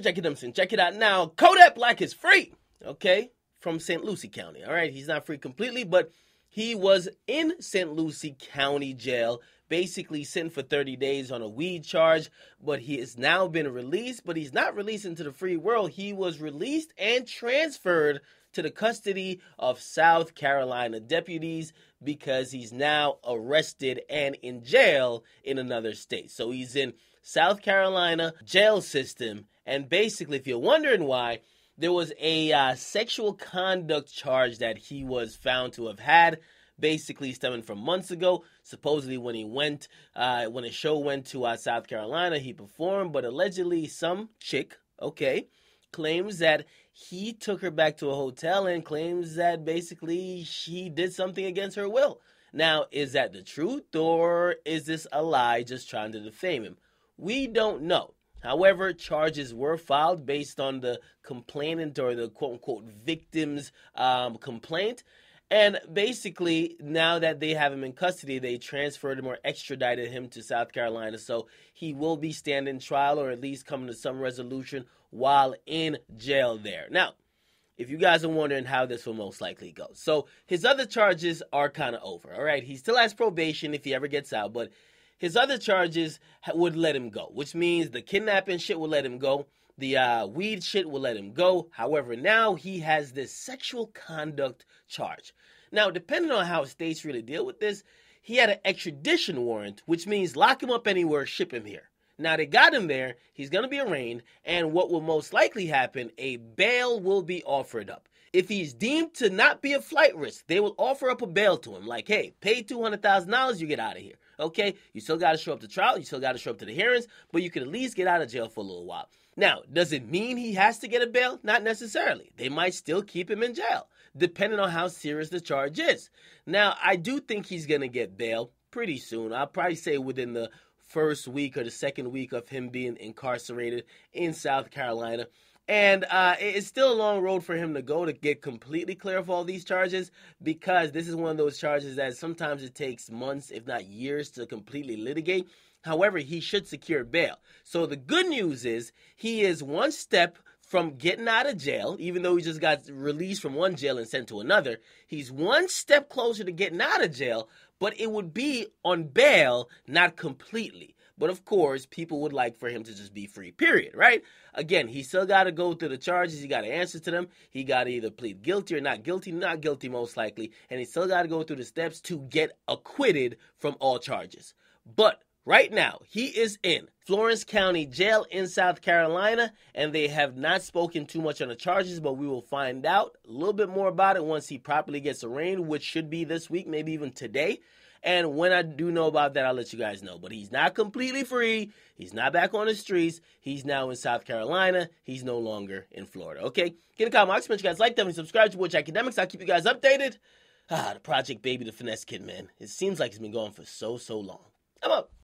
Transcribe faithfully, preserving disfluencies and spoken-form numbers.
Jackie Dempson. Check it out now. Kodak Black is free, okay, from Saint Lucie County. All right, he's not free completely, but he was in Saint Lucie County Jail, basically sitting for thirty days on a weed charge, but he has now been released, but he's not released into the free world. He was released and transferred to the custody of South Carolina deputies because he's now arrested and in jail in another state. So he's in South Carolina jail system, and basically, if you're wondering why, there was a uh, sexual conduct charge that he was found to have had, basically stemming from months ago. Supposedly when he went, uh, when a show went to uh, South Carolina, he performed, but allegedly some chick, okay, claims that he took her back to a hotel and claims that basically she did something against her will. Now, is that the truth, or is this a lie just trying to defame him? We don't know. However, charges were filed based on the complainant or the quote-unquote victim's um, complaint. And basically, now that they have him in custody, they transferred him or extradited him to South Carolina. So he will be standing trial or at least coming to some resolution while in jail there. Now, if you guys are wondering how this will most likely go. So his other charges are kind of over, all right? He still has probation if he ever gets out, but his other charges would let him go, which means the kidnapping shit will let him go. The uh, weed shit will let him go. However, now he has this sexual conduct charge. Now, depending on how states really deal with this, he had an extradition warrant, which means lock him up anywhere, ship him here. Now, they got him there. He's going to be arraigned. And what will most likely happen, a bail will be offered up. If he's deemed to not be a flight risk, they will offer up a bail to him. Like, hey, pay two hundred thousand dollars, you get out of here. Okay, you still got to show up to trial. You still got to show up to the hearings. But you can at least get out of jail for a little while. Now, does it mean he has to get a bail? Not necessarily. They might still keep him in jail, depending on how serious the charge is. Now, I do think he's going to get bail pretty soon. I'll probably say within the first week or the second week of him being incarcerated in South Carolina. And uh, it's still a long road for him to go to get completely clear of all these charges, because this is one of those charges that sometimes it takes months, if not years, to completely litigate. However, he should secure bail. So the good news is he is one step from getting out of jail, even though he just got released from one jail and sent to another. He's one step closer to getting out of jail, but it would be on bail, not completely. But of course, people would like for him to just be free, period, right? Again, he still got to go through the charges. He got to answer to them. He got to either plead guilty or not guilty, not guilty most likely. And he still got to go through the steps to get acquitted from all charges. But right now, he is in Florence County Jail in South Carolina, and they have not spoken too much on the charges, but we will find out a little bit more about it once he properly gets arraigned, which should be this week, maybe even today. And when I do know about that, I'll let you guys know. But he's not completely free. He's not back on the streets. He's now in South Carolina. He's no longer in Florida. Okay? Get a comment. Make sure you guys like them and subscribe to Watch Academics. I'll keep you guys updated. Ah, the Project Baby, the Finesse Kid, man. It seems like it's been going for so, so long. I'm up.